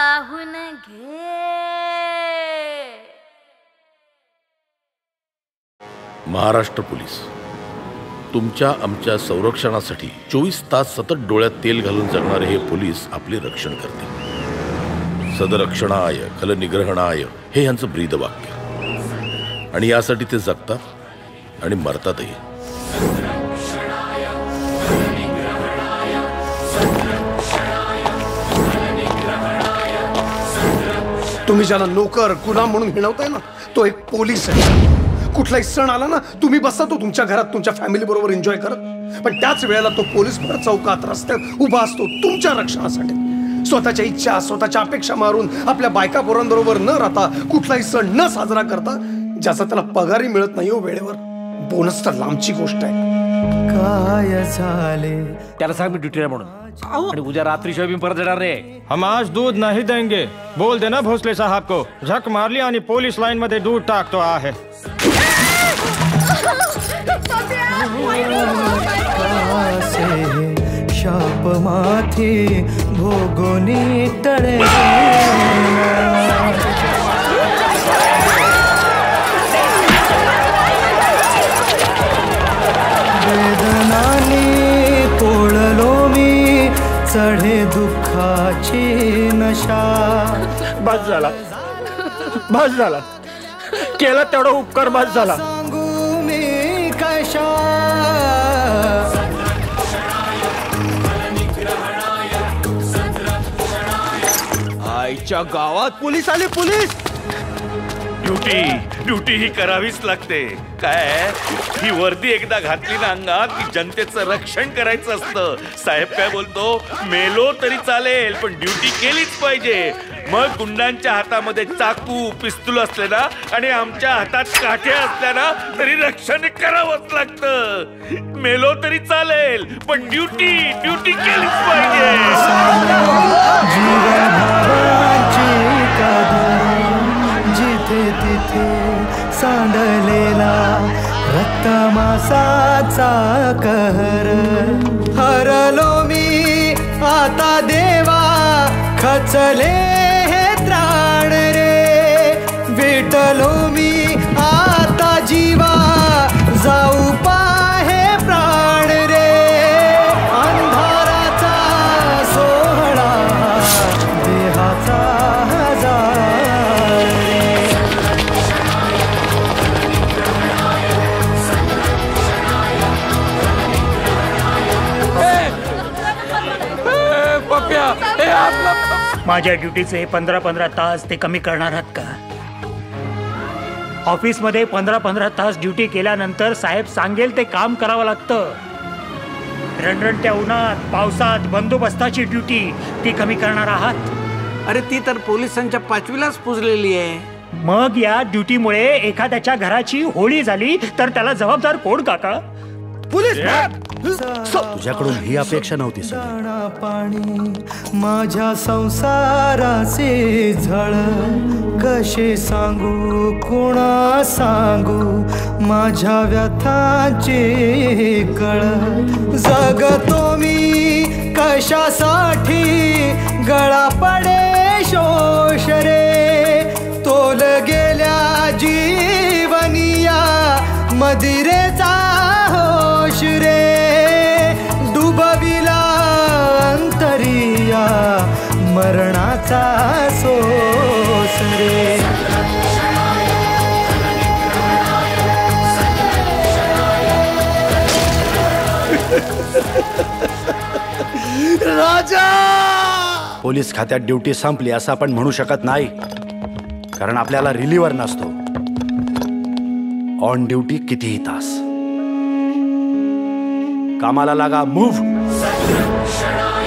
पाहून घे. महाराष्ट्र पोलीस तुमच्या आमच्या संरक्षणासाठी 24 तास सतत डोळ्यात तेल घालून जगणारे हे पोलीस आपले रक्षण करते. सदरक्षणाय खलनिग्रहणाय हे यांचं ब्रीदवाक्य, आणि यासाठी ते जगतात आणि मरतातही. तुम्ही ज्याला नोकर गुलाम म्हणून हिणवताय ना, तो एक पोलीस आहे. कुठलाही सण आला ना, तुम्ही बसता तो तुमच्या घरात तुमच्या फॅमिली बरोबर एन्जॉय करत, पण त्याच वेळेला तो पोलीस भर चौकात रस्त्यात उभा असतो तुमच्या रक्षणासाठी. स्वतःच्या इच्छा स्वतःच्या अपेक्षा मारून आपल्या बायका पोरांबरोबर न राहता, कुठलाही सण न साजरा करता, ज्याचा त्याला पगारही मिळत नाही हो वेळेवर. बोनस तर लांबची गोष्ट आहे. काय झाले त्याला सांग मी ड्युटीला म्हणून, आणि उद्या रात्रीशिवाय मी परत येणार नाही. हम आज दूध नहीं देंगे, बोल देना भोसले साहब को. झक मारली आणि पोलीस लाईन मध्ये दूध टाकतो आहे. शाप माथी भोगोनी तळे, वेदनानी पोळलो मी चढे दुःखाची नशा. बस झाला, बस झाला, केला तेवढा उपकार बस झाला. सांगू मी कशा आईच्या गावात पोलीस आले. पोलीस ड्युटी ही करावीच लागते. काय ही वर्दी एकदा घातली ना अंगात की जनतेचं रक्षण करायचं असतं. साहेब काय बोलतो, मेलो तरी चालेल पण ड्युटी केलीच पाहिजे. मग गुंडांच्या हातामध्ये चाकू पिस्तूल असले ना आणि आमच्या हातात काठ्या असल्या ना तरी रक्षण करावंच लागतं. मेलो तरी चालेल पण ड्युटी केलीच पाहिजे. जिथे तिथे सांडलेला रक्त मासाचा कहर, हरलो मी आता देवा खचले हे त्राण रे. विटलो मी आता जीवा जाऊ पाहे प्राण रे. अंधाराचा सोहळा देहाचा हजार माझ्या ड्युटीचे 15-15 तास ते कमी करणार आहात का? ऑफिसमध्ये 15-15 तास ड्युटी केल्यानंतर साहेब सांगेल ते काम करावं लागतं. रणरणत्या उन्हात पावसात बंदोबस्ताची ड्युटी ती कमी करणार आहात? अरे ती तर पोलिसांच्या 5वीलाच पुजलेली आहे. मग या ड्युटीमुळे एखाद्याच्या घराची होळी झाली तर त्याला जबाबदार कोण काका? पोलीस. तुझ्याकडून ही अपेक्षा नव्हती. पाणी माझ्या संसाराचे झळ, कसे सांगू कुणा सांगू माझ्या व्यथांचे कळ. जगतो मी कशासाठी गळा पडे शोष रे. तोल गेल्या जीवनिया मदिरेचा होश रे. डुबविला अंतरिया मरणाचा सोस रे. राजा, पोलीस खात्यात ड्युटी संपली असं आपण म्हणू शकत नाही, कारण आपल्याला रिलीव्हर नसतो. ऑन ड्युटी कितीही तास. कामाला लागा. मूव्ह.